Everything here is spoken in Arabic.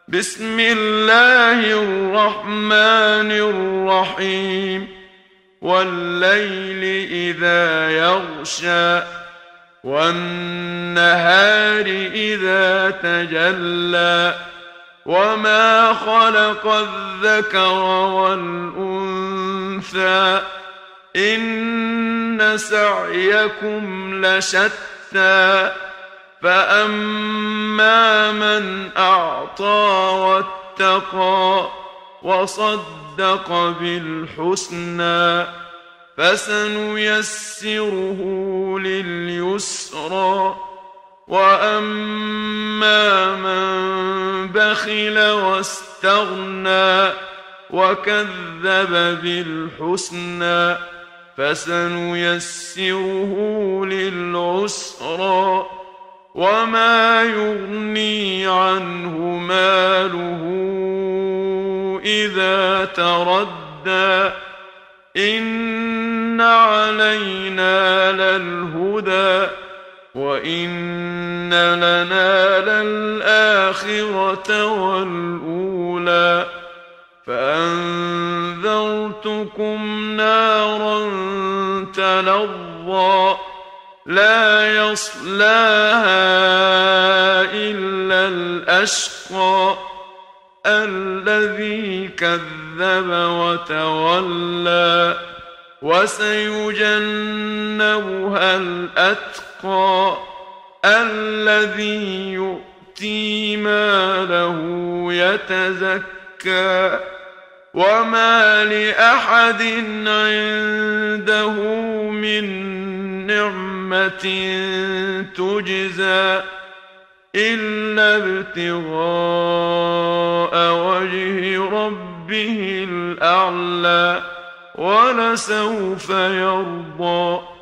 بسم الله الرحمن الرحيم والليل إذا يغشى والنهار إذا تجلى وما خلق الذكر والأنثى إن سعيكم لشتى فأما من أعطى واتقى وصدق بالحسنى فسنيسره لليسرى وأما من بخل واستغنى وكذب بالحسنى فسنيسره للعسرى وما يغني عنه ماله إذا تردى إن علينا للهدى وإن لنا للآخرة والأولى فأنذرتكم نارا تلظى لا يصلاها إلا الأشقى الذي كذب وتولى وسيجنبها الأتقى الذي يؤتي ماله يتزكى وما لأحد عنده من نعمة تجزى إلا ابتغاء وجه ربه الأعلى ولسوف يرضى.